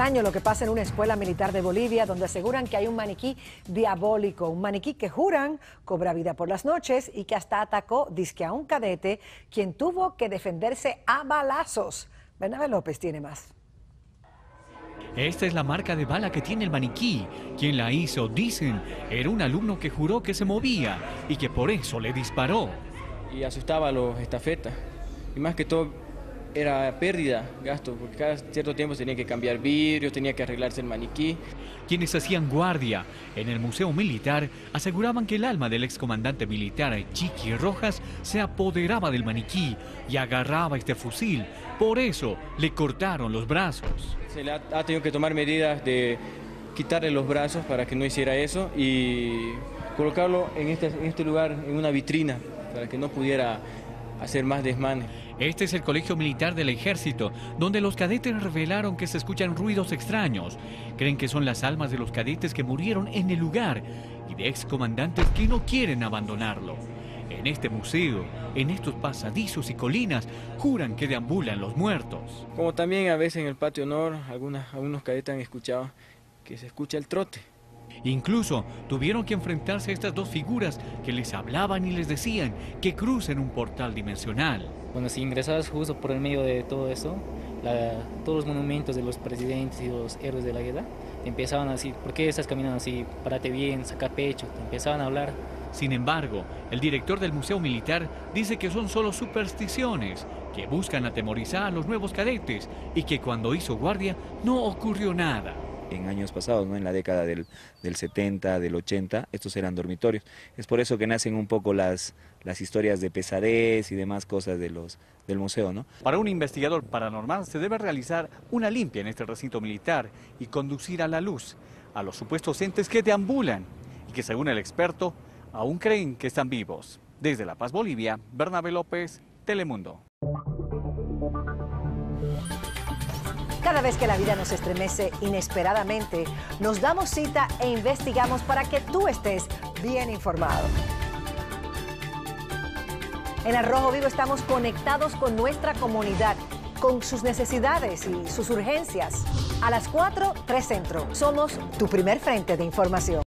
extraño lo que pasa en una escuela militar de Bolivia, donde aseguran que hay un maniquí diabólico, un maniquí que juran cobra vida por las noches y que hasta atacó dizque a un cadete, quien tuvo que defenderse a balazos. Bernabé López tiene más. Esta es la marca de bala que tiene el maniquí. Quien la hizo, dicen, era un alumno que juró que se movía y que por eso le disparó. Y asustaba a los estafetas. Y más que todo era pérdida, gasto, porque cada cierto tiempo tenía que cambiar vidrios, tenía que arreglarse el maniquí. Quienes hacían guardia en el Museo Militar aseguraban que el alma del excomandante militar Chiqui Rojas se apoderaba del maniquí y agarraba este fusil. Por eso le cortaron los brazos. Se le ha tenido que tomar medidas de quitarle los brazos para que no hiciera eso y colocarlo en este lugar, en una vitrina, para que no pudiera hacer más desmanes. Este es el Colegio Militar del Ejército, donde los cadetes revelaron que se escuchan ruidos extraños. Creen que son las almas de los cadetes que murieron en el lugar y de excomandantes que no quieren abandonarlo. En este museo, en estos pasadizos y colinas, juran que deambulan los muertos. Como también a veces en el patio honor, algunos cadetes han escuchado que se escucha el trote. Incluso tuvieron que enfrentarse a estas dos figuras que les hablaban y les decían que crucen un portal dimensional. Bueno, si ingresabas justo por el medio de todo eso, todos los monumentos de los presidentes y los héroes de la guerra, te empezaban a decir, ¿por qué estás caminando así? Párate bien, saca pecho, te empezaban a hablar. Sin embargo, el director del Museo Militar dice que son solo supersticiones, que buscan atemorizar a los nuevos cadetes y que cuando hizo guardia no ocurrió nada. En años pasados, ¿no? En la década del 70, del 80, estos eran dormitorios. Es por eso que nacen un poco las historias de pesadez y demás cosas del museo, ¿no? Para un investigador paranormal se debe realizar una limpia en este recinto militar y conducir a la luz a los supuestos entes que deambulan y que, según el experto, aún creen que están vivos. Desde La Paz, Bolivia, Bernabé López, Telemundo. Cada vez que la vida nos estremece inesperadamente, nos damos cita e investigamos para que tú estés bien informado. En Al Rojo Vivo estamos conectados con nuestra comunidad, con sus necesidades y sus urgencias. A las 4, 3 Centro. Somos tu primer frente de información.